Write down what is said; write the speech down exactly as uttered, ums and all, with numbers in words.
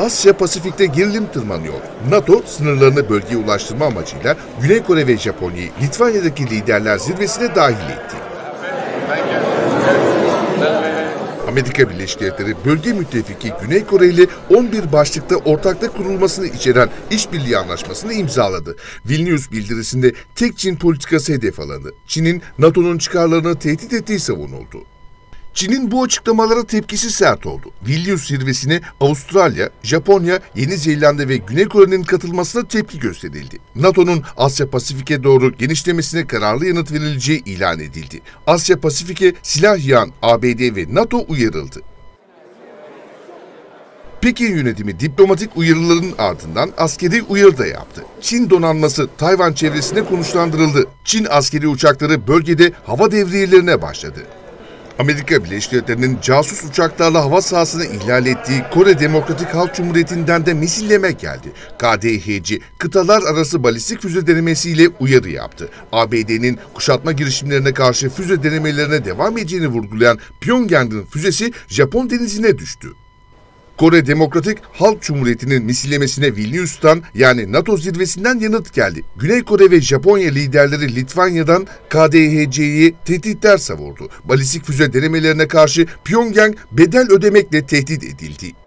Asya Pasifik'te gerilim tırmanıyor. NATO sınırlarını bölgeye ulaştırma amacıyla Güney Kore ve Japonya'yı Litvanya'daki liderler zirvesine dahil etti. Amerika Birleşik Devletleri bölge müttefiki Güney Kore ile on bir başlıkta ortaklık kurulmasını içeren işbirliği anlaşmasını imzaladı. Vilnius bildirisinde tek Çin politikası hedef alındı. Çin'in NATO'nun çıkarlarını tehdit ettiği savunuldu. Çin'in bu açıklamalara tepkisi sert oldu. Vilnius zirvesine Avustralya, Japonya, Yeni Zelanda ve Güney Kore'nin katılmasına tepki gösterildi. NATO'nun Asya Pasifik'e doğru genişlemesine kararlı yanıt verileceği ilan edildi. Asya Pasifik'e silah yağan A B D ve NATO uyarıldı. Pekin yönetimi diplomatik uyarıların ardından askeri uyarı da yaptı. Çin donanması Tayvan çevresine konuşlandırıldı. Çin askeri uçakları bölgede hava devriyelerine başladı. Amerika Birleşik Devletleri'nin casus uçaklarla hava sahasını ihlal ettiği Kore Demokratik Halk Cumhuriyeti'nden de misilleme geldi. K D H C, kıtalar arası balistik füze denemesiyle uyarı yaptı. A B D'nin kuşatma girişimlerine karşı füze denemelerine devam edeceğini vurgulayan Pyongyang'ın füzesi Japon denizine düştü. Kore Demokratik Halk Cumhuriyeti'nin misillemesine Vilnius'tan yani NATO zirvesinden yanıt geldi. Güney Kore ve Japonya liderleri Litvanya'dan K D H C'ye tehditler savurdu. Balistik füze denemelerine karşı Pyongyang bedel ödemekle tehdit edildi.